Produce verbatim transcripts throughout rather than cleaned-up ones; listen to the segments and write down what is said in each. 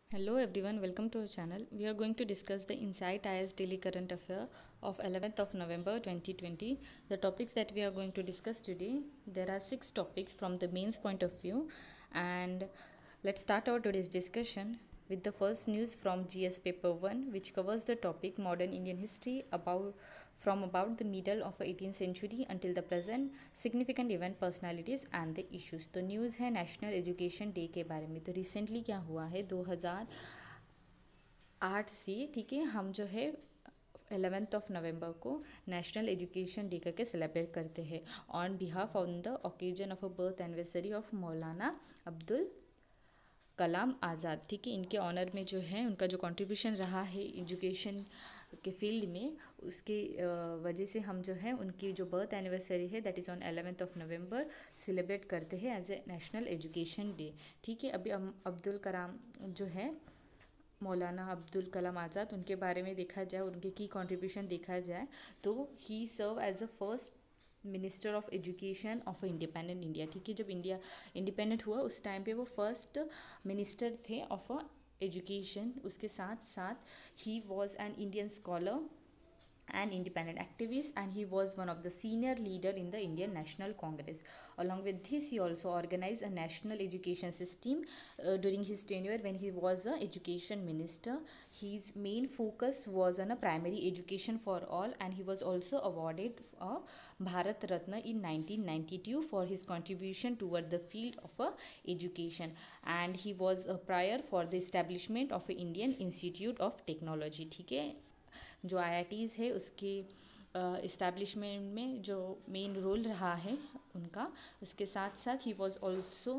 Hello everyone, welcome to our channel. We are going to discuss the Insight I A S Daily Current Affair of eleventh of November twenty twenty. The topics that we are going to discuss today, there are six topics from the mains point of view, and let's start our today's discussion with the first news from G S paper one, which covers the topic modern Indian history about from about the middle of eighteenth century until the present, significant event personalities and the issues. तो news है national education day के बारे में। तो recently क्या हुआ है, दो हज़ार आठ से ठीक है हम जो है एलेवेंथ ऑफ नवंबर को नेशनल एजुकेशन डे करके सेलिब्रेट करते हैं on behalf on the occasion of a birth anniversary of Maulana Abdul Kalam आज़ाद। ठीक है, इनके ऑनर में जो है उनका जो कंट्रीब्यूशन रहा है एजुकेशन के फील्ड में, उसके वजह से हम जो है उनकी जो बर्थ एनिवर्सरी है that is on eleventh of नवंबर सेलिब्रेट करते हैं as a national education day. ठीक है, अभी हम अब्दुल कलाम जो है मौलाना अब्दुल कलाम आज़ाद उनके बारे में देखा जाए, उनके की कंट्रीब्यूशन देखा जाए तो he serve as a first minister of education of independent India. ठीक है, जब इंडिया इंडिपेंडेंट हुआ उस टाइम पे वो फर्स्ट मिनिस्टर थे ऑफ अ एजुकेशन। उसके साथ साथ ही was an Indian scholar an independent activist, and he was one of the senior leader in the Indian National Congress. Along with this, he also organized a national education system uh, during his tenure when he was a education minister. His main focus was on a primary education for all, and he was also awarded a Bharat Ratna in nineteen ninety-two for his contribution toward the field of uh, education. And he was a prior for the establishment of a Indian Institute of Technology. ठीक है, जो आई आई tees है उसके establishment में जो main role रहा है उनका। उसके साथ साथ ही was also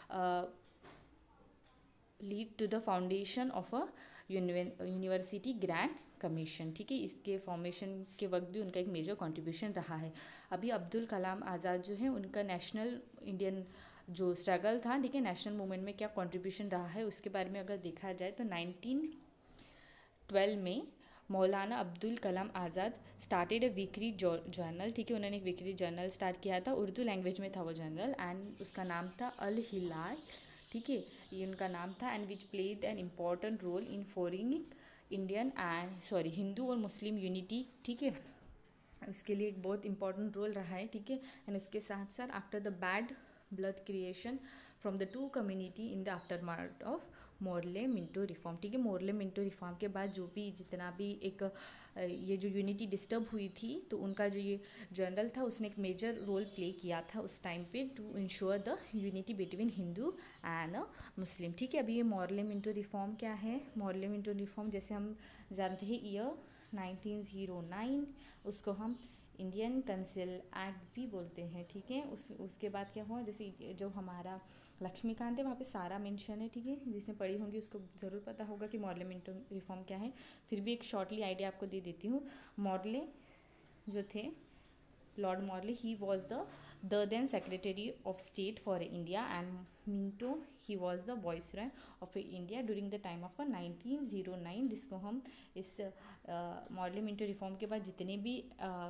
lead to the foundation of a university grand commission. ठीक है, इसके फॉर्मेशन के वक्त भी उनका एक मेजर कंट्रीब्यूशन रहा है। अभी अब्दुल कलाम आज़ाद जो है उनका नेशनल इंडियन जो स्ट्रगल था, ठीक है, नेशनल मूवमेंट में क्या कंट्रीब्यूशन रहा है उसके बारे में अगर देखा जाए तो नाइनटीन ट्वेल्व में Maulana Abdul Kalam Azad started a weekly journal. ठीक है, उन्होंने एक वीकली जर्नल स्टार्ट किया था, उर्दू लैंग्वेज में था वो जर्नल, एंड उसका नाम था अल हिलाल। ठीक है, ये उनका नाम था, and which played an important role in forging Indian and sorry Hindu और मुस्लिम यूनिटी। ठीक है, उसके लिए एक बहुत इंपॉर्टेंट रोल रहा है। ठीक है, एंड उसके साथ साथ after the bad blood creation from the two community in the aftermath of Morley Minto reform. ठीक है, मोरले मिंटो रिफॉर्म के बाद जो भी जितना भी एक ये जो यूनिटी डिस्टर्ब हुई थी, तो उनका जो ये जनरल था उसने एक मेजर रोल प्ले किया था उस टाइम पे to ensure the unity between Hindu and Muslim. ठीक है, अभी ये मोरले मिंटो रिफॉर्म क्या है, मोरले मिंटो रिफॉर्म जैसे हम जानते हैं ईयर नाइनटीन ज़ीरो नाइन, उसको हम इंडियन कंसिल एक्ट भी बोलते हैं। ठीक है, उस उसके बाद क्या हुआ, जैसे जो हमारा लक्ष्मीकांत है वहाँ पे सारा मेंशन है। ठीक है, जिसने पढ़ी होंगी उसको ज़रूर पता होगा कि मॉडले मिंटो रिफॉर्म क्या है, फिर भी एक शॉर्टली आइडिया आपको दे देती हूँ। मॉडले जो थे Lord Morley, he was the the then secretary of state for India, and Minto he was the viceroy of India during the time of nineteen zero nine, जिसको हम इस मॉडले मिंटो रिफॉर्म के बाद जितने भी uh,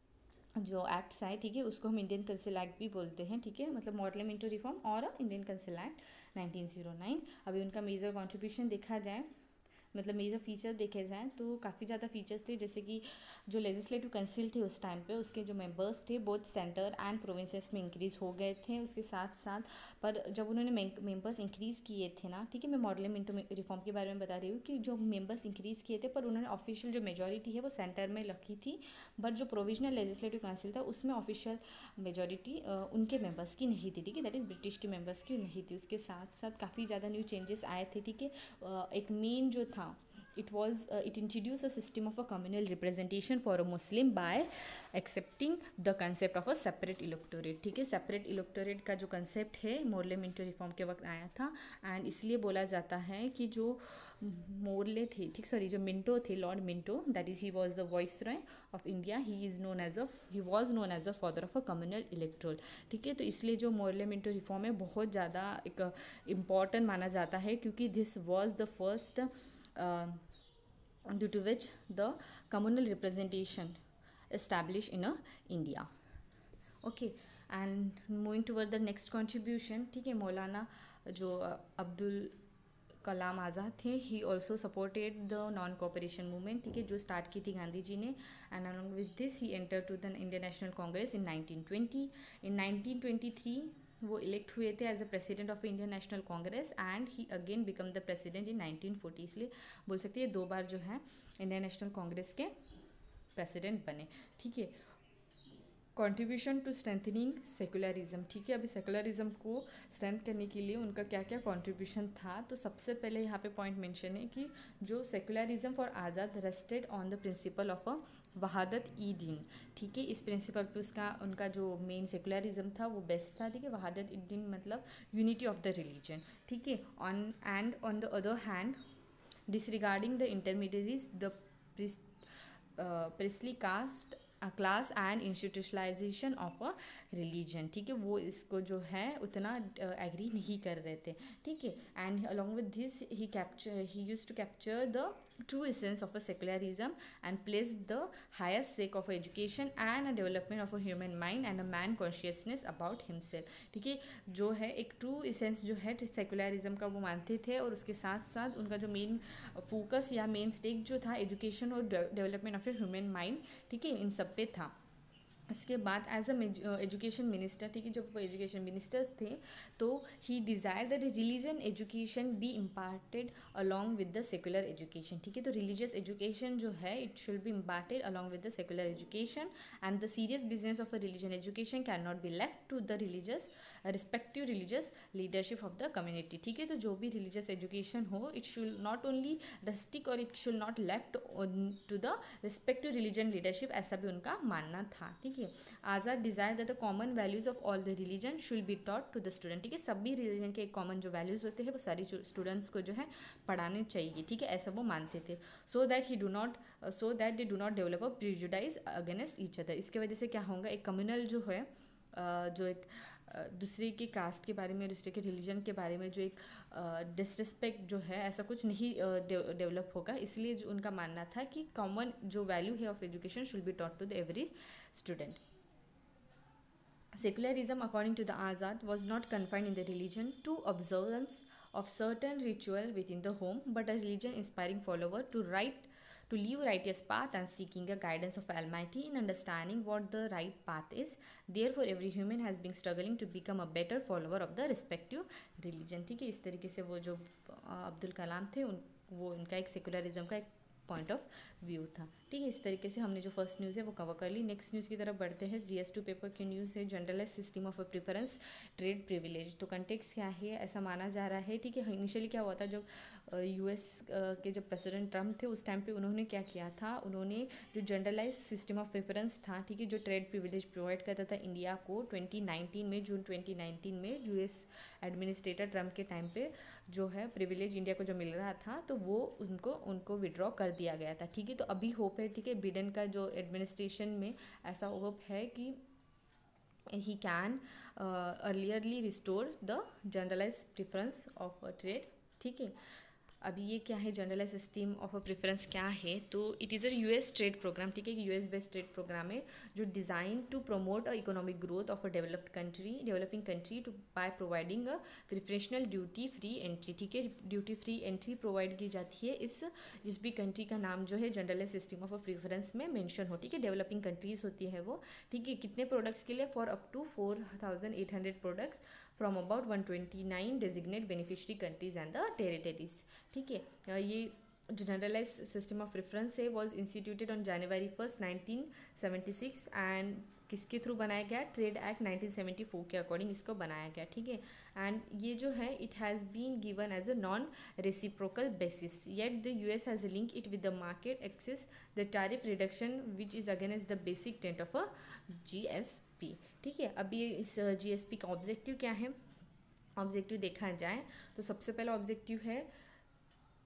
जो acts आए, ठीक है, उसको हम इंडियन कंसिल एक्ट भी बोलते हैं। ठीक है, मतलब मॉडल मिंटो रिफॉर्म और Indian council act nineteen zero nine. अभी उनका मेजर कंट्रीब्यूशन देखा जाए, मतलब मेजर फीचर देखे जाएँ तो काफ़ी ज़्यादा फीचर्स थे, जैसे कि जो लेजिस्लेटिव काउंसिल थे उस टाइम पे उसके जो मेंबर्स थे बोथ सेंटर एंड प्रोविंसेस में इंक्रीज़ हो गए थे। उसके साथ साथ पर जब उन्होंने मेंबर्स इंक्रीज़ किए थे ना, ठीक है, मैं मॉडल मिंटो रिफॉर्म के बारे में बता रही हूँ कि जो मेंबर्स इंक्रीज़ किए थे पर उन्होंने ऑफिशियल जो मेजॉरिटी है वो सेंटर में रखी थी, बट जो प्रोविजनल लेजिस्लेटिव काउंसिल था उसमें ऑफिशियल मेजॉरिटी उनके मेंबर्स की नहीं थी। ठीक है, दैट इज़ ब्रिटिश के मेंबर्स की नहीं थी। उसके साथ साथ काफ़ी ज़्यादा न्यू चेंजेस आए थे। ठीक है, एक मेन जो था it was uh, it introduced a system of a communal representation for a Muslim by accepting the concept of a separate electorate। ठीक है, separate electorate का जो concept है मोरले मिंटो रिफॉर्म के वक्त आया था, एंड इसलिए बोला जाता है कि जो मोरले थे, ठीक सॉरी जो मिंटो थे, Lord Minto, that is he was the viceroy of India, he is known as a he was known as a father of a communal electoral. ठीक है, तो इसलिए जो मोरले मिंटो रिफॉर्म है बहुत ज़्यादा एक इम्पॉर्टेंट माना जाता है, क्योंकि this was the first due to which the communal representation established in uh, India. Okay, and moving toward the next contribution, ठीक है, मौलाना जो अब्दुल कलाम आज़ाद थे, he also supported the non cooperation movement, ठीक है, जो स्टार्ट की थी गांधी जी ने. And along with this he enter to the Indian National Congress in nineteen twenty. In nineteen twenty three वो इलेक्ट हुए थे as a president of Indian National Congress and he again become the president in nineteen forty. इसलिए बोल सकते हैं दो बार जो है इंडियन नेशनल कांग्रेस के प्रेसिडेंट बने. ठीक है. कॉन्ट्रीब्यूशन टू स्ट्रेंथनिंग सेकुलरिज्म, ठीक है. अभी सेकुलरिज्म को स्ट्रेंथ करने के लिए उनका क्या क्या कॉन्ट्रीब्यूशन था, तो सबसे पहले यहाँ पे पॉइंट मेंशन है कि जो secularism for Azad rested on the principle of a वहादत ई दीन, ठीक है. इस प्रिंसिपल पे उसका उनका जो मेन सेकुलरिज्म था वो बेस्ट था, ठीक है. वहादत ई दीन मतलब यूनिटी ऑफ द रिलीजन, ठीक है. On and on the other hand disregarding the intermediaries the priestly caste class and institutionalisation of a religion, ठीक है. वो इसको जो है उतना एग्री uh, नहीं कर रहे थे, ठीक है. And along with this he capture he use to capture the true essence of a secularism and place the highest sake of education and a development of a human mind and a man consciousness about himself, ठीक है. जो है एक true essence जो है secularism का वो मानते थे और उसके साथ साथ उनका जो मेन फोकस या मेन स्टेक जो था एजुकेशन और development of a human mind, ठीक है, इन सब पे था. इसके बाद एज अ एजुकेशन मिनिस्टर, ठीक है, जब वो एजुकेशन मिनिस्टर्स थे तो he desire that religion education be imparted along with the secular education, ठीक है. तो रिलीजियस एजुकेशन जो है it should be imparted along with the secular education and the serious business of a religion education can not be left to the religious respective religious leadership of the community, ठीक है. तो जो भी religious education हो it should not only restrict और it should not left to the respective religion leadership, ऐसा भी उनका मानना था, ठीक है. Azad desire that the common values of all the religion should be taught to the student, ठीक है. सभी रिलीजन के कॉमन जो वैल्यूज होते हैं वो सारी स्टूडेंट्स को जो है पढ़ाने चाहिए, ठीक है, ऐसा वो मानते थे. So that he do not so that they do not develop a prejudice against each other. इसके वजह से क्या होगा, एक कम्युनल जो है जो एक दूसरे के कास्ट के बारे में दूसरे के रिलीजन के बारे में जो एक डिसरिस्पेक्ट जो है ऐसा कुछ नहीं डेवलप होगा. इसलिए जो उनका मानना था कि कॉमन जो वैल्यू है of education should be taught to the every student. Secularism, according to the Azad, was not confined in the religion to observance of certain ritual within the home, but a religion inspiring follower to right to live righteous path and seeking a guidance of Almighty in understanding what the right path is. Therefore, every human has been struggling to become a better follower of the respective religion, ठीक है. इस तरीके से वो जो अब्दुल कलाम थे उन वो उनका एक सेकुलरिज्म का एक पॉइंट ऑफ व्यू था, ठीक है. इस तरीके से हमने जो फर्स्ट न्यूज़ है वो कवर कर ली. नेक्स्ट न्यूज़ की तरफ बढ़ते हैं. जीएस टू पेपर की न्यूज़ है generalize system of a preference trade privilege. तो कंटेक्स्ट क्या है, ऐसा माना जा रहा है, ठीक है. इनिशियली क्या हुआ था, जब यूएस के जब प्रेसिडेंट ट्रम्प थे उस टाइम पे उन्होंने क्या किया था, उन्होंने जो जनरलाइज सिस्टम ऑफ प्रेफरेंस था, ठीक है, जो ट्रेड प्रिविलेज प्रोवाइड करता था इंडिया को ट्वेंटी नाइनटीन में जून ट्वेंटी नाइनटीन में यूएस एडमिनिस्ट्रेटर ट्रम्प के टाइम पे जो है प्रिविलेज इंडिया को जो मिल रहा था तो वो उनको उनको विड्रॉ कर दिया गया था, ठीक है. तो अभी होप है, ठीक है, बिडेन का जो एडमिनिस्ट्रेशन में ऐसा होप है कि he can uh, earlierly restore the generalized preference of a trade, ठीक है. अभी ये क्या है generalize system of a preference क्या है, तो it is a US trade program, ठीक है. यूएस बेस्ड ट्रेड प्रोग्राम है जो design to promote a economic growth of a developed country developing country to by providing a preferential duty free entry, ठीक है. Duty free entry provide की जाती है इस जिस भी कंट्री का नाम जो है generalize system of a preference में मेंशन हो, ठीक है. डेवलपिंग कंट्रीज होती है वो, ठीक है. कितने प्रोडक्ट्स के लिए, for up to four thousand eight hundred products from about one twenty nine designate beneficiary countries and the territories, ठीक है. ये जनरलाइज सिस्टम ऑफ प्रेफरेंस है was instituted on January first nineteen seventy six and किसके through बनाया गया, trade act nineteen seventy four के according इसको बनाया गया, ठीक है. एंड ये जो है it has been given as a non reciprocal basis, yet the US has link it with the market access the tariff reduction which is against the basic tenet of a GSP, ठीक है. अब ये इस GSP का objective क्या है, objective देखा जाए तो सबसे पहला ऑब्जेक्टिव है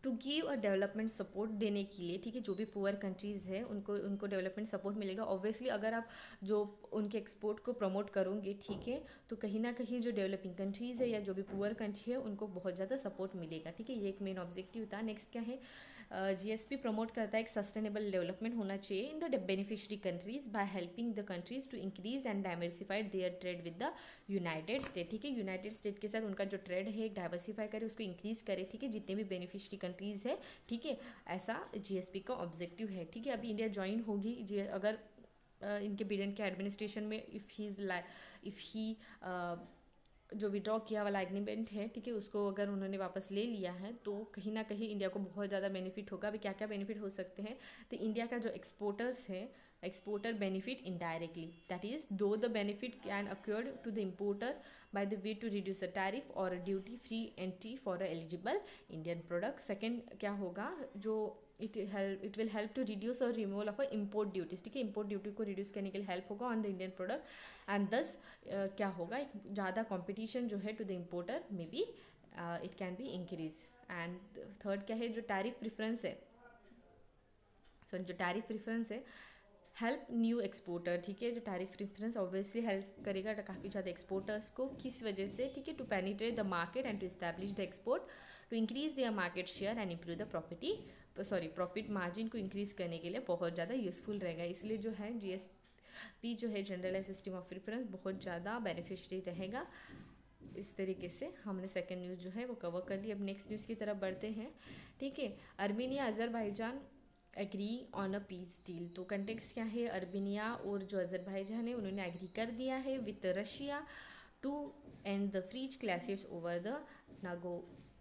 to give a development support देने के लिए, ठीक है, जो भी पुअर कंट्रीज़ है उनको उनको डेवलपमेंट सपोर्ट मिलेगा। ऑब्वियसली अगर आप जो उनके एक्सपोर्ट को प्रमोट करोगे, ठीक है, तो कहीं ना कहीं जो डेवलपिंग कंट्रीज़ है या जो भी पुअर कंट्री है उनको बहुत ज़्यादा सपोर्ट मिलेगा, ठीक है। ये एक मेन ऑब्जेक्टिव था। नेक्स्ट क्या है, जीएसपी प्रमोट करता है एक सस्टेनेबल डेवलपमेंट होना चाहिए in the beneficiary countries by helping the countries to increase and diversified their trade with the united state, ठीक है। यूनाइटेड स्टेट के साथ उनका जो ट्रेड है डाइवर्सिफाई करे, उसको इंक्रीज करे, ठीक है, जितने भी बेनिफिशरी कंट्रीज है, ठीक है, ऐसा जीएसपी का ऑब्जेक्टिव है, ठीक है। अभी इंडिया ज्वाइन होगी जी अगर uh, इनके बिडेन के एडमिनिस्ट्रेशन में, if he is if he जो विड्रॉ किया वाला एग्रीमेंट है, ठीक है, उसको अगर उन्होंने वापस ले लिया है तो कहीं ना कहीं इंडिया को बहुत ज़्यादा बेनिफिट होगा। अभी क्या क्या बेनिफिट हो सकते हैं, तो इंडिया का जो एक्सपोर्टर्स है, exporter benefit indirectly, that is though the benefit can accrued to the importer by the way to reduce a tariff और duty free entry for a eligible Indian product. Second क्या होगा, जो it help it will help to reduce और removal of a import duties, ठीक है, import duty को reduce करने के लिए हेल्प होगा on the Indian product and this क्या होगा, एक ज़्यादा कंपटीशन जो है to the importer may be it can be increase. And third क्या है, जो टैरिफ प्रेफरेंस है, सॉरी जो टैरिफ प्रेफरेंस है हेल्प न्यू एक्सपोर्टर, ठीक है, जो टैरिफ प्रेफरेंस ऑब्वियसली हेल्प करेगा काफ़ी ज़्यादा एक्सपोर्टर्स को, किस वजह से, ठीक है, to penetrate the market and to establish the export, to increase their market share and improve the property sorry profit margin को इंक्रीज करने के लिए बहुत ज़्यादा यूजफुल रहेगा। इसलिए जो है जीएसपी जो है जनरलाइज सिस्टम ऑफ प्रेफरेंस बहुत ज़्यादा बेनिफिशियरी रहेगा। इस तरीके से हमने सेकेंड न्यूज़ जो है वो कवर कर ली। अब नेक्स्ट न्यूज़ की तरफ बढ़ते हैं, ठीक है। Armenia Azerbaijan agree on a peace deal, तो कंटेक्स्ट क्या है, अर्मेनिया और जो अजरबैजान है उन्होंने एग्री कर दिया है with Russia to end the freeze clashes over the नागो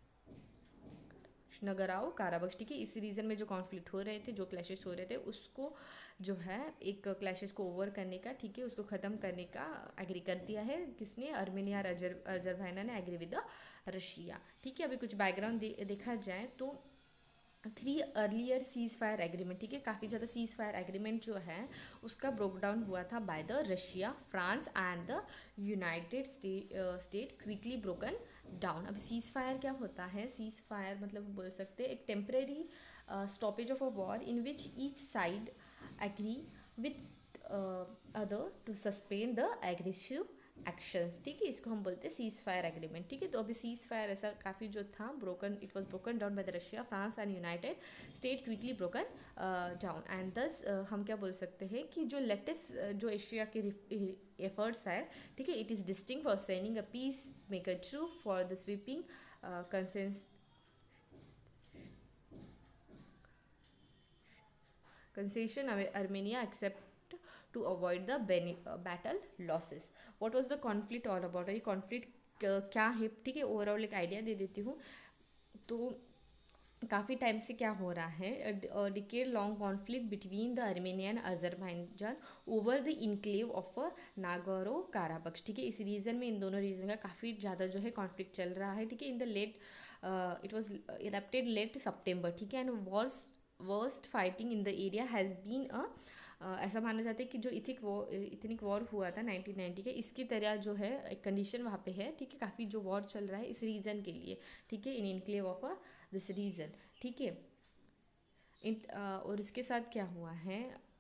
नगराओ काराबक्श, ठीक है। इस रीजन में जो कॉन्फ्लिक्ट हो रहे थे, जो क्लैशेस हो रहे थे, उसको जो है एक क्लैशेस को ओवर करने का, ठीक है, उसको ख़त्म करने का एग्री कर दिया है। किसने, अर्मेनिया और अजर अजरबैजान ने एग्री विद द रशिया, ठीक है। अभी कुछ बैकग्राउंड दे, देखा जाए तो three earlier ceasefire agreement, ठीक है, काफ़ी ज़्यादा सीज फायर एग्रीमेंट जो है उसका ब्रोक डाउन हुआ था by the Russia, France and the united state quickly broken down. अब सीज फायर क्या होता है, सीज फायर मतलब बोल सकते हैं एक temporary stoppage of a war in which each side agree with other to suspend the aggressive actions, ठीक है, इसको हम बोलते हैं सीज फायर एग्रीमेंट, ठीक है। तो अभी सीज फायर ऐसा काफ़ी जो था broken, it was broken down by the Russia, France and united state quickly broken down and this हम क्या बोल सकते हैं कि जो लेटेस्ट जो एशिया के एफर्ट्स है, ठीक है, it is distinct for signing a peace maker true for the sweeping concession concession Armenia accept to avoid the uh, battle losses. What was the conflict all about? ये conflict क्या है, ठीक है, overall एक idea दे देती हूँ। तो काफ़ी टाइम से क्या हो रहा है, decade long conflict between the Armenian Azerbaijan over the enclave of Nagorno Karabakh, ठीक है। इस रीजन में इन दोनों रीजन का काफ़ी ज़्यादा जो है कॉन्फ्लिक्ट चल रहा है, ठीक है। In the late it was erupted late September, ठीक है, and wars worst fighting in the area has been a ऐसा माना जाता है कि जो इथिक वॉर इथनिक वॉर हुआ था नाइनटीन नाइंटी के, इसकी तरह जो है एक कंडीशन वहाँ पे है, ठीक है। काफ़ी जो वॉर चल रहा है इस रीजन के लिए, ठीक है, in enclave of a this region, ठीक है। और इसके साथ क्या हुआ है,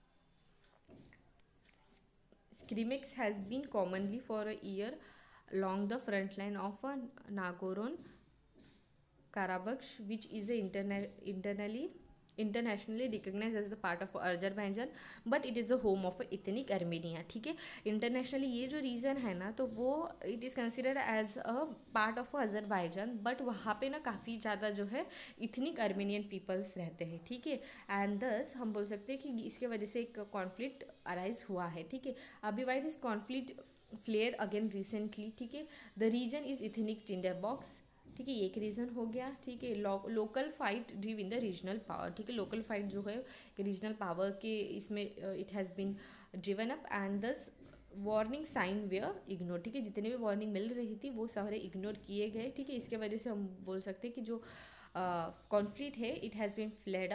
skirmishes has been commonly for a year along the front line of a Nagorno-Karabakh, which is a interna- internally internationally recognized as the part of Azerbaijan, but it is the home of ethnic Armenia, ठीक है। Internationally ये जो reason है ना, तो वो it is considered as a part of Azerbaijan, but वहाँ पे ना काफ़ी ज़्यादा जो है इथनिक अर्मेनियन पीपल्स रहते हैं, ठीक है। एंड दस हम बोल सकते हैं कि इसके वजह से एक कॉन्फ्लिक्ट अराइज हुआ है, ठीक है। अभी why this conflict flare again recently, ठीक है, the region is ethnic tinder box, ठीक है, एक रीज़न हो गया, ठीक है। Local fight drew in the regional power, ठीक है, लोकल फाइट जो है रीजनल पावर के इसमें it has been driven up and this warning sign were ignore, ठीक है, जितने भी वार्निंग मिल रही थी वो सारे इग्नोर किए गए, ठीक है। इसके वजह से हम बोल सकते हैं कि जो कॉन्फ्लिक्ट uh, है it has been flared up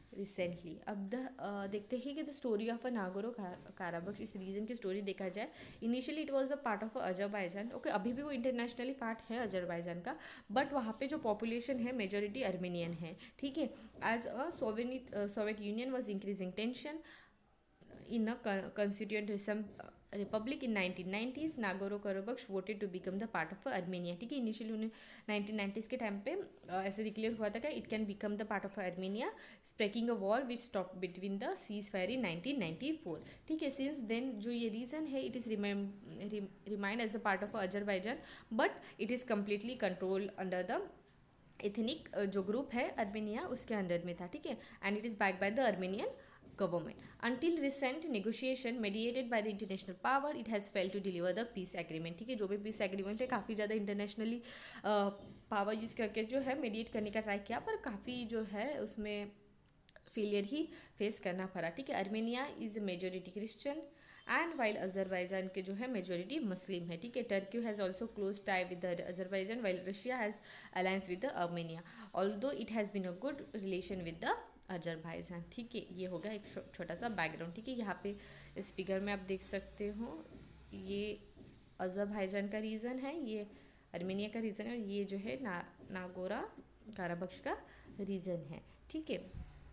recently. अब द देखते हैं कि the story of a Nagorno Karabakh, इस रीजन की स्टोरी देखा जाए, initially it was a part of Azerbaijan. Okay, अभी भी वो इंटरनेशनली पार्ट है अजरबैजान का, बट वहाँ पे जो पॉपुलेशन है मेजोरिटी अर्मेनियन है, ठीक है। As a Soviet Soviet Union was increasing tension in a constituent republic in nineteen nineties, Nagorno Karabakh voted to become the part of Armenia, ठीक है। इनिशियली उन्हें नाइनटीन नाइंटीज़ के टाइम पे ऐसे डिक्लेयर हुआ था कि it can become the part of Armenia, sparking a war which stop between the ceasefire in nineteen ninety four, ठीक है। सिंस देन जो ये रीजन है, it is remind as a part of Azerbaijan, but it is completely control under the ethnic जो group है Armenia, उसके under में था, ठीक है। And it is back by the Armenian government. Until recent negotiation mediated by the international power, it has failed to deliver the peace agreement, ठीक है। जो भी peace agreement है, काफ़ी ज़्यादा इंटरनेशनली पावर यूज़ करके जो है मेडिएट करने का ट्राई किया, पर काफ़ी जो है उसमें फेलियर ही फेस करना पड़ा, ठीक है। Armenia is majority Christian and while Azerbaijan के जो है मेजोरिटी मुस्लिम है, ठीक है। Turkey has also close tie with Azerbaijan while Russia has alliance with the Armenia, although it has been a good relation with the Azerbaijan, ठीक है। ये होगा एक छोटा सा बैकग्राउंड, ठीक है। यहाँ पे इस फिगर में आप देख सकते हो, ये अजरबैजान का रीजन है, ये अर्मेनिया का रीजन है, और ये जो है ना नागोरा काराबक्श का रीजन है, ठीक है।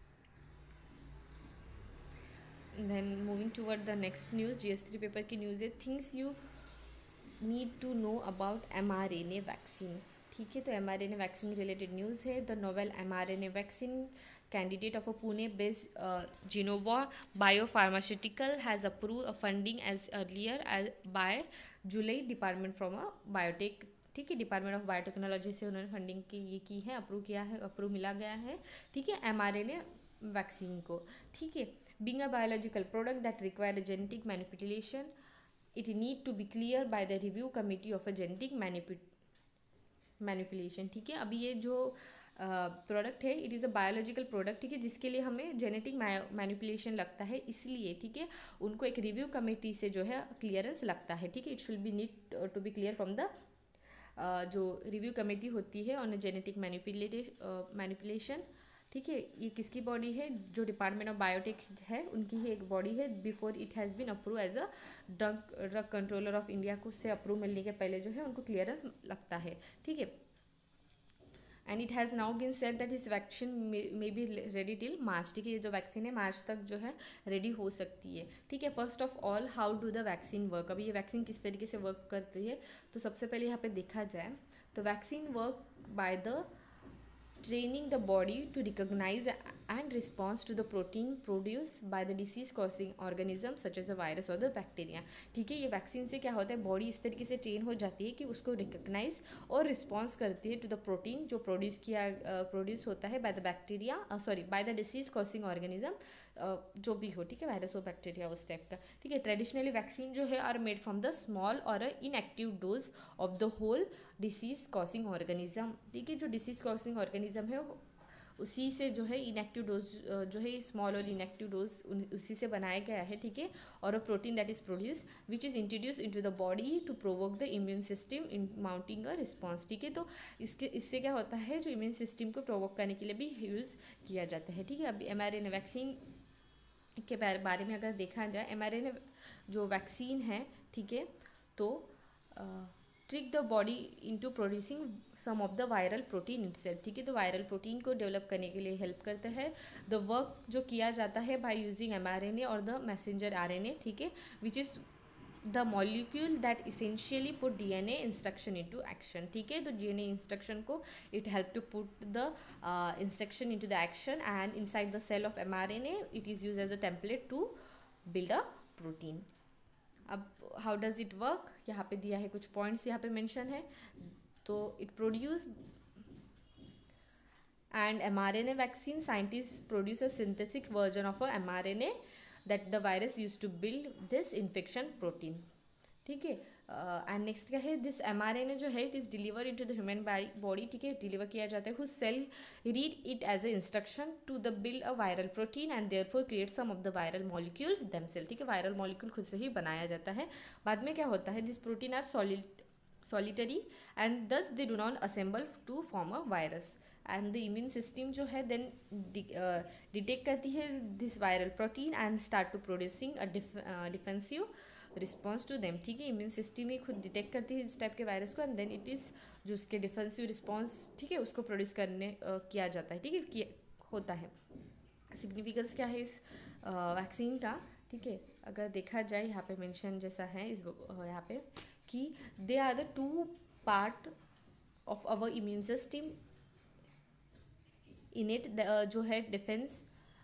Then moving toward the next news, GS three paper की न्यूज़ है, things you need to know about M R N A vaccine, ठीक है। तो M R N A vaccine related news है। The novel M R N A vaccine candidate of a Pune-based uh, Genova Biopharmaceutical has approved a funding as earlier as by July Department from a Biotech, ठीक है। Department of biotechnology से उन्होंने funding की ये की है, approve किया है, अप्रूव मिला गया है, ठीक है, M R N A vaccine को, ठीक है। Being a biological product that require genetic manipulation, it need to be clear by the review committee of a genetic manipulation, ठीक है। अभी ये जो प्रोडक्ट uh, है, it is a biological product, ठीक है, जिसके लिए हमें जेनेटिक मैनिपुलेशन लगता है, इसलिए, ठीक है, उनको एक रिव्यू कमेटी से जो है क्लियरेंस लगता है, ठीक है। It should be need to be clear from the जो रिव्यू कमेटी होती है ऑन जेनेटिक मैनिपुलेशन, ठीक है। ये किसकी बॉडी है? जो डिपार्टमेंट ऑफ बायोटेक है उनकी ही एक बॉडी है। Before it has been approve as a drug drug controller of India को उससे अप्रूव मिलने के पहले जो है उनको क्लियरेंस लगता है, ठीक है। And it has now been said that इस vaccine may be ready till March, ठीक है। ये जो वैक्सीन है मार्च तक जो है रेडी हो सकती है, ठीक है। First of all, how do the vaccine work? अभी ये वैक्सीन किस तरीके से वर्क करती है, तो सबसे पहले यहाँ पे देखा जाए तो vaccine work by the training the body to recognize and response to the protein produced by the disease causing organism such as a virus or the bacteria, ठीक है। ये वैक्सीन से क्या होता है, बॉडी इस तरीके से ट्रेन हो जाती है कि उसको रिकग्नाइज और रिस्पॉन्स करती है टू द प्रोटीन जो प्रोड्यूस किया प्रोड्यूस uh, होता है by the bacteria sorry by the disease causing organism, जो भी हो, ठीक है, वायरस और बैक्टीरिया उस टाइप का, ठीक है। ट्रेडिशनली वैक्सीन जो है are made from the small और inactive dose of the whole disease causing organism, ठीक है। जो डिसीज कॉसिंग ऑर्गेनिज्म है उसी से जो है इनएक्टिव डोज जो है स्मॉल और इनएक्टिव डोज उसी से बनाया गया है, ठीक है। और a protein that is produce which is introduce into the body to provoke the immune system in mounting a response, ठीक है। तो इसके इससे क्या होता है, जो इम्यून सिस्टम को प्रोवोक करने के लिए भी यूज़ किया जाता है, ठीक है। अभी M R N A vaccine के बारे में अगर देखा जाए, एम आर एन ए जो वैक्सीन है, ठीक है, तो trick the body into producing some of the viral protein itself, ठीक है। तो वायरल प्रोटीन को डेवलप करने के लिए हेल्प करता है। द वर्क जो किया जाता है by using M R N A और the messenger R N A, ठीक है, which is the molecule that essentially put D N A instruction into action, ठीक है। तो डी एन ए इंस्ट्रक्शन को it help to put the instruction into the action and inside the cell of M R N A it is use as a template to build a protein. अब how does it work, यहाँ पे दिया है कुछ points, यहाँ पे mention है। तो it produce and M R N A vaccine scientist produce a synthetic version of a M R N A that the virus use to build this infection protein, ठीक है। एंड नेक्स्ट क्या है, this M R N A जो है it is deliver in to the human body, ठीक है, deliver किया जाता है। Whose cell read it as a instruction to the build a viral protein and therefore create some of the viral molecules themselves, ठीक है। Viral molecule खुद से ही बनाया जाता है। बाद में क्या होता है, this protein are solid solitary and thus they do not assemble to form a virus, and the immune system जो है देन डिटेक्ट करती है this viral protein and start to producing a defensive response to them, ठीक है। Immune system ही खुद detect करती है इस टाइप के वायरस को एंड देन इट इज़ जो उसके डिफेंसिव रिस्पॉन्स, ठीक है, उसको प्रोड्यूस करने uh, किया जाता है, ठीक है, किया होता है। सिग्निफिकेंस क्या है इस वैक्सीन uh, का, ठीक है, अगर देखा जाए यहाँ पे मेंशन जैसा है इस uh, यहाँ पे कि they are the two part of our immune system in it, जो है defence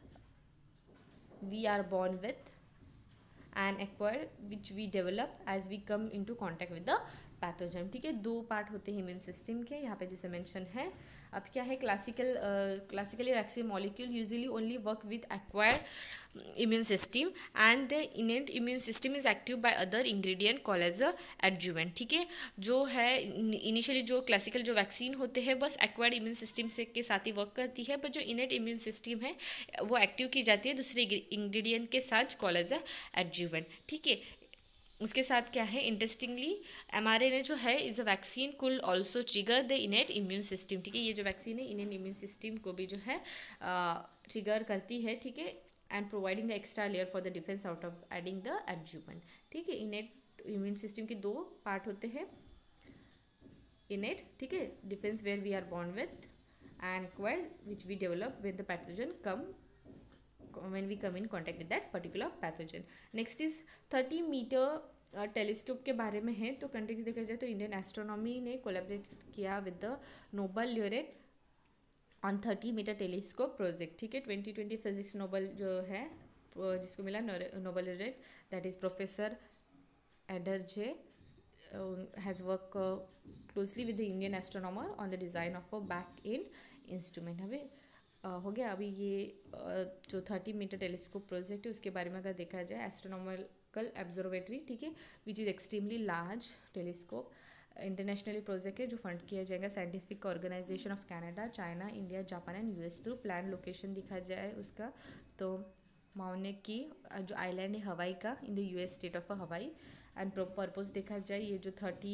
we are born with and acquire which we develop as we come into contact with the pathogen, ठीक है। दो पार्ट होते हैं इम्यून सिस्टम के, यहाँ पे जैसे मेंशन है। अब क्या है, classical classically vaccine molecule usually only work with acquired immune system and the innate immune system is active by other ingredient call as a adjuvant, ठीक है। जो है इनिशियली जो क्लासिकल जो वैक्सीन होते हैं बस एक्वायर्ड इम्यून सिस्टम से के साथ ही वर्क करती है, बट जो इनेट इम्यून सिस्टम है वो एक्टिव की जाती है दूसरे इंग्रेडिएंट के साथ कॉल एज अ एडजुवेंट, ठीक है। उसके साथ क्या है, इंटरेस्टिंगली एमआरएनए जो है is a vaccine could also trigger the innate immune system, ठीक है। ये जो वैक्सीन है इनेट इम्यून सिस्टम को भी जो है ट्रिगर करती है, ठीक है, and providing the extra layer for the defence out of adding the adjuvant, ठीक है। इनेट इम्यून सिस्टम के दो पार्ट होते हैं, इनेट, ठीक है, defence where we are born with and acquired which we develop with the pathogen come when we come in contact with that particular pathogen. Next is thirty meter telescope uh, के बारे में है। तो context देखा जाए तो Indian astronomy ने collaborate किया with the Nobel laureate on thirty metre telescope project, ठीक है। ट्वेंटी ट्वेंटी फिजिक्स नोबल जो है जिसको मिला Nobel laureate that is professor एडरजे has work closely with the Indian astronomer on the design of a back end instrument. हमें Uh, हो गया। अभी ये uh, जो थर्टी मीटर टेलीस्कोप प्रोजेक्ट है उसके बारे में अगर देखा जाए, एस्ट्रोनॉमिकल ऑब्जर्वेटरी, ठीक है, which is extremely large telescope, internationally project है जो फंड किया जाएगा scientific organisation of Canada, China, India, Japan and US through. Plan location दिखा जाए उसका तो माउने की जो आइलैंड है हवाई का in the US state of Hawaii. And purpose देखा जाए ये जो थर्टी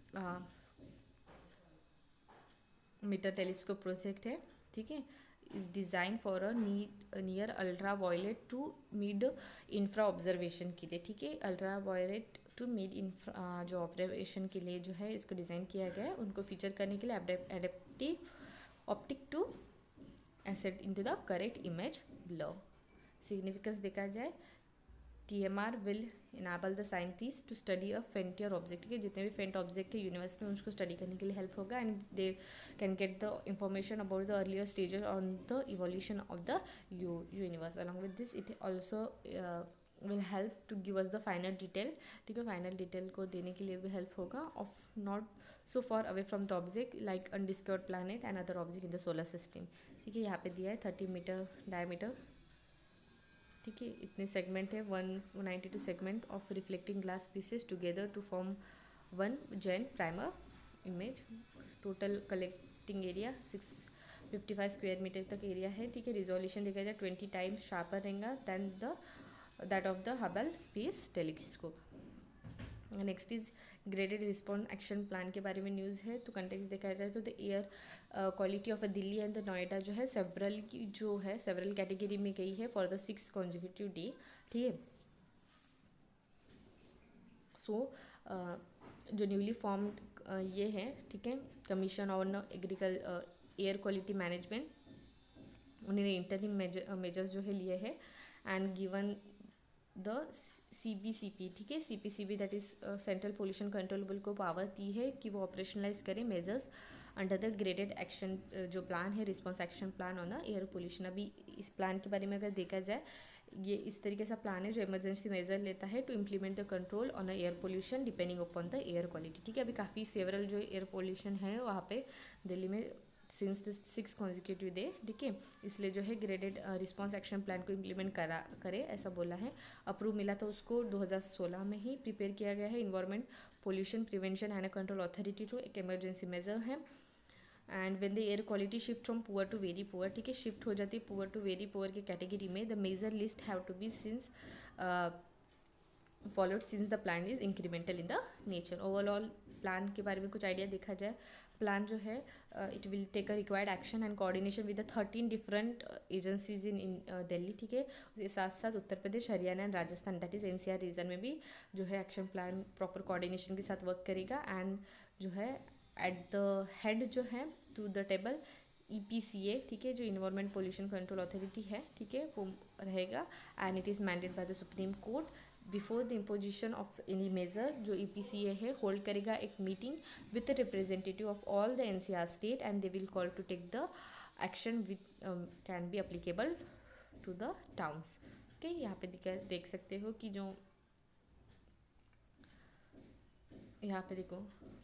मीटर टेलीस्कोप प्रोजेक्ट है, ठीक है, is designed for a need near ultraviolet to mid infra observation के लिए, ठीक है। ultraviolet to mid infra जो ऑब्जर्वेशन के लिए जो है इसको डिज़ाइन किया गया है, उनको फीचर करने के लिए adaptive optic to assist into the correct image blur. Significance देखा जाए, T M R will enable the scientist to study a fainter object, ठीक है, जितने भी फेंट ऑब्जेक्ट है यूनिवर्स में उसको स्टडी करने के लिए हेल्प होगा and they can get the information about the earlier stages on the evolution of the universe. Along with this it also will help to give us the final detail, ठीक है, final detail को देने के लिए भी help होगा of not so far away from the object like undiscovered planet and other object in the solar system, ठीक है। यहाँ पे दिया है थर्टी मीटर डायमीटर, ठीक है, इतने सेगमेंट है, one ninety two segment of reflecting glass pieces together to form one joint primer image. Total collecting area six fifty five square metre तक एरिया है, ठीक है। रिजोल्यूशन देखा जाए ट्वेंटी टाइम्स शार्पर रहेगा than the that of the Hubble space telescope. Next is graded response action plan के बारे में न्यूज़ है। तो कंटेक्स्ट देखा जाए तो the air quality of Delhi and the Noida जो है सेवरल की जो है सेवरल कैटेगरी में गई है for the six consecutive day, ठीक है। सो जो न्यूली फॉर्म्ड ये है, ठीक है, कमीशन ऑन एग्रीकल एयर क्वालिटी मैनेजमेंट, उन्होंने इंटरिम मेजर्स जो है लिए है and given the C B C P, ठीक है, C P C B that is central pollution control board को पावर दी है कि वो ऑपरेशनलाइज करें measures under the graded action जो प्लान है response action plan on the air pollution. अभी इस प्लान के बारे में अगर देखा जाए, ये इस तरीके से प्लान है जो इमरजेंसी मेजर लेता है to implement the control on the air pollution depending upon the air quality, ठीक है। अभी काफ़ी सेवरल जो एयर पोल्यूशन है वहाँ पे दिल्ली में since the six consecutive day, ठीक है, इसलिए जो है ग्रेडेड रिस्पॉन्स एक्शन प्लान को इम्प्लीमेंट करा करे ऐसा बोला है। अप्रूव मिला था उसको दो हज़ार सोलह में ही प्रिपेयर किया गया है। Environment pollution prevention and control authority to एक इमरजेंसी मेजर है and when the air quality shift from poor to very poor, ठीक है, शिफ्ट हो जाती है पुअर टू वेरी पुअर की कैटेगरी में, the measure list have to be since followed since the plan is incremental in the nature. Overall plan के बारे में कुछ आइडिया देखा जाए, प्लान जो है it will take a required action and coordination with the thirteen different agencies in in Delhi, ठीक है। उसके साथ साथ Uttar Pradesh, Haryana and Rajasthan, that is NCR region में भी जो है एक्शन प्लान प्रॉपर कोऑर्डिनेशन के साथ वर्क करेगा। एंड जो है एट द हेड जो है to the table E P C A, ठीक है, जो इन्वायरमेंट पोल्यूशन कंट्रोल अथॉरिटी है, ठीक है, वो रहेगा। And it is mandated by the supreme court before the imposition of any measure. जो ई पी सी ए है होल्ड करेगा एक meeting with the representative of all the N C R state and they will call to take the action with can be applicable to the towns. Okay, यहाँ पे दिखा देख सकते हो कि जो यहाँ पे देखो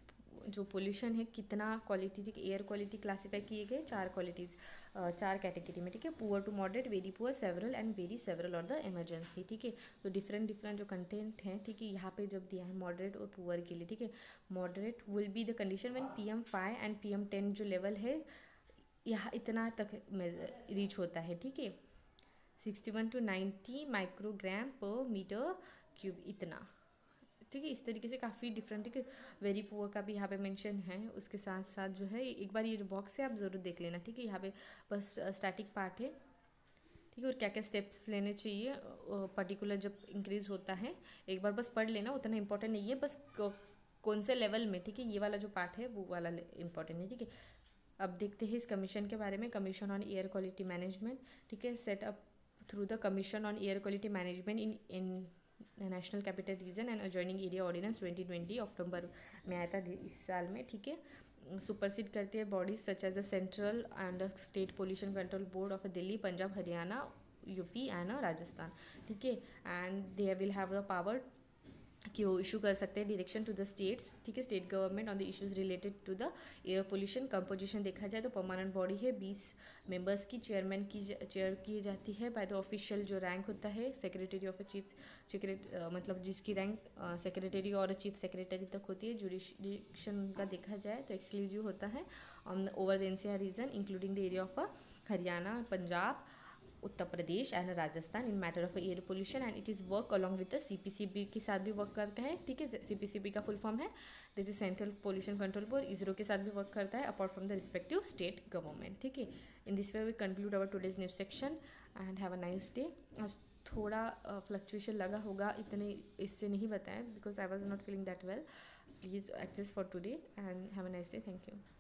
जो पोल्यूशन है कितना क्वालिटी, ठीक है, एयर क्वालिटी क्लासीफाई किए गए चार क्वालिटीज़, चार कैटेगरी में, ठीक है, poor to moderate, very poor, several and very several और द इमरजेंसी, ठीक है। तो डिफरेंट डिफरेंट जो कंटेंट हैं, ठीक है, यहाँ पे जब दिया है मॉडरेट और पुअर के लिए, ठीक है। Moderate will be the condition when P M five and P M ten जो लेवल है यहाँ इतना तक रीच होता है, ठीक है, sixty one to ninety microgram per metre cube इतना, ठीक है। इस तरीके से काफ़ी डिफरेंट, ठीक है। वेरी पुअर का भी यहाँ पे मेंशन है। उसके साथ साथ जो है एक बार ये जो बॉक्स है आप ज़रूर देख लेना, ठीक है। यहाँ पे बस स्टैटिक पार्ट है, ठीक है, और क्या क्या स्टेप्स लेने चाहिए पर्टिकुलर जब इंक्रीज़ होता है, एक बार बस पढ़ लेना, उतना इंपॉर्टेंट नहीं है, बस कौन से लेवल में, ठीक है, ये वाला जो पार्ट है वो वाला इंपॉर्टेंट है, ठीक है। अब देखते हैं इस कमीशन के बारे में। Commission on air quality management, ठीक है, set up through the commission on air quality management in in national capital region and adjoining area ordinance twenty twenty अक्टूबर में आया था इस साल में, ठीक है। सुपरसीड करती है bodies such as the central and state pollution control board of Delhi, Punjab, Haryana, UP and Rajasthan, ठीक है। And they will have the power कि वो इशू कर सकते हैं डायरेक्शन टू द स्टेट्स, ठीक है, state government on the issues related to the air pollution. Composition देखा जाए तो परमानेंट बॉडी है, बीस मेंबर्स की, चेयरमैन की चेयर की जाती है बाय द ऑफिशियल, जो रैंक होता है सेक्रेटरी ऑफ चीफ सेक्रेटरी, मतलब जिसकी रैंक सेक्रेटरी और चीफ सेक्रेटरी तक होती है। जुडिशन का देखा जाए तो एक्सक्लूसिव होता है on over the NCR region including the area of Haryana, Punjab, Uttar Pradesh and Rajasthan in matter of air pollution. And it is work along with the CPCB के साथ भी वर्क करता है, ठीक है। सीपीसीबी का फुल फॉर्म है this is central pollution control board, ISRO के साथ भी वर्क करता है apart from the respective state government, ठीक है। In this way we conclude our today's news section and have a nice day. आज थोड़ा फ्लक्चुएशन uh, लगा होगा, इतने इससे नहीं बताया because I was not feeling that well. Please adjust for today and have a nice day, thank you.